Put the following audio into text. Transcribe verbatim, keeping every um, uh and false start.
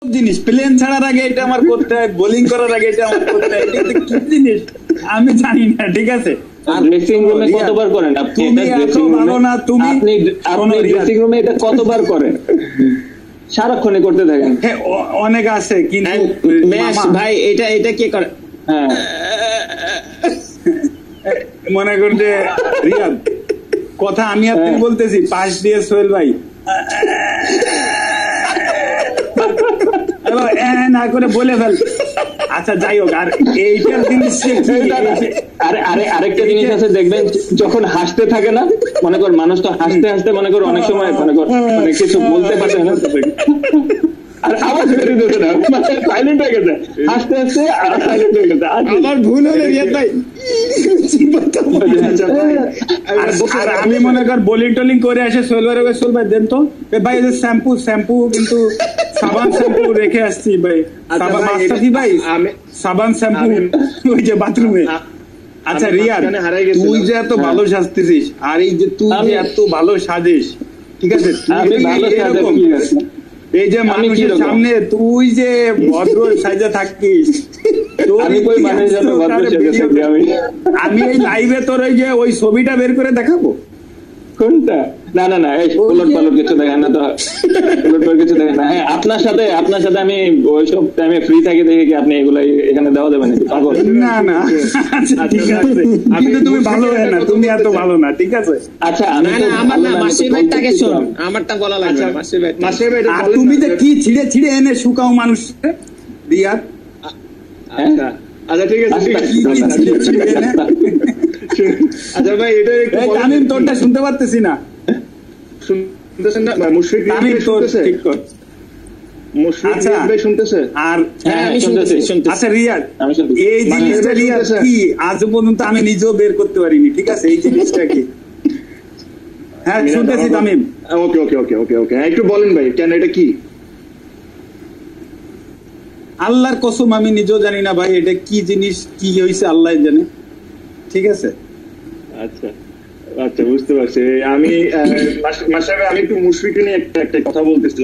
জিনিস প্লেন ছাড়ার আগে এটা আমার করতে হয়, বোলিং করার আগে এটা আমার করতে হয়, এটা কি জিনিস আমি জানি না। ঠিক আছে, ড্রেসিং রুমে কতবার করেন আপনি? তুমি এত ভালো না, তুমি আপনি আপনি ড্রেসিং রুমে এটা কতবার করেন? সারাক্ষণে করতে থাকেন। হ্যাঁ অনেক আছে, কিন্তু ভাই এটা এটা কে করে? হ্যাঁ মনে করতে রিয়াদ কথা আমি আপনি বলতেছি, পাশ দিয়ে সোহেল ভাই না করে বলে ফেল। আচ্ছা যাই হোক, আর এইটার জিনিস আরে আরে আরেকটা জিনিস আছে দেখবেন, যখন হাসতে থাকে না, মনে কর মানুষ তো হাসতে হাসতে মনে কর অনেক সময় মনে কর মানে কিছু বলতে পারছে না, আর আওয়াজ বেরিয়ে দিতে না, মানে সাইলেন্ট হয়ে গেছে, হাসতে হাসতে আর সাইলেন্ট হয়ে গেছে। আমার ভুল হলে রিয়াদ ভাই আমি মনে কর বোলিং টোলিং করে আসে সোহেল ভাই, সোহেল ভাই দেন তো ভাই শ্যাম্পু শ্যাম্পু কিন্তু সাবান শ্যাম্পু রেখে আসছি ভাই, মাস্টাফি ভাই সাবান শ্যাম্পু ওই যে বাথরুমে। আচ্ছা রিয়াদ, তুই যে এত ভালো সাজতেছিস, আর এই যে তুই যে এত ভালো সাজিস, ঠিক আছে, এই যে মানুষের সামনে তুই যে ভদ্র সাইজে থাকিস, আমি এই লাইভে তোর ওই যে ওই ছবিটা বের করে দেখাবো। কোনটা? না না না উলট পালট কিছু দেখেন না তো, উলট পালট কিছু দেখেন না। হ্যাঁ আপনার সাথে আপনার সাথে আমি ওইসব টাইমে ফ্রি থাকি দেখে কি আপনি এগুলো এখানে দেওয়া দেবেন নাকি? পাগল না না, ঠিক আছে, কিন্তু তুমি ভালো হয় না, তুমি এত ভালো না, ঠিক আছে। আচ্ছা আমি আমার না মাসির ভাইটাকে শোন, আমারটা বলা লাগবে। মাসির ভাই মাসির ভাই, আর তুমি যে কি ছিড়ে ছিড়ে এনে শুকাও মানুষ রিয়াদ। আচ্ছা আচ্ছা ঠিক আছে, আচ্ছা ভাই এটা আমি তোরটা শুনতে পারতেছি না, শুনতেছেন না? মুশফিক শুনতেছে, মুশফিক ভাই শুনতেছে? আর হ্যাঁ আমি শুনতেছি শুনতেছি। আচ্ছা রিয়াদ, এই জিনিসটা রিয়াদ কি আজ পর্যন্ত আমি নিজেও বের করতে পারিনি, ঠিক আছে, এই জিনিসটা কি? হ্যাঁ শুনতেছি তামিম। ওকে ওকে ওকে ওকে ওকে একটু বলেন ভাই, কেন এটা কি? আল্লাহর কসম আমি নিজেও জানি না ভাই, এটা কি জিনিস, কি হয়েছে আল্লাহ জানে, ঠিক আছে। আচ্ছা আচ্ছা বুঝতে পারছি। আমি মাসে আমি একটু মুশফিক নিয়ে একটা একটা কথা বলতেছিলাম।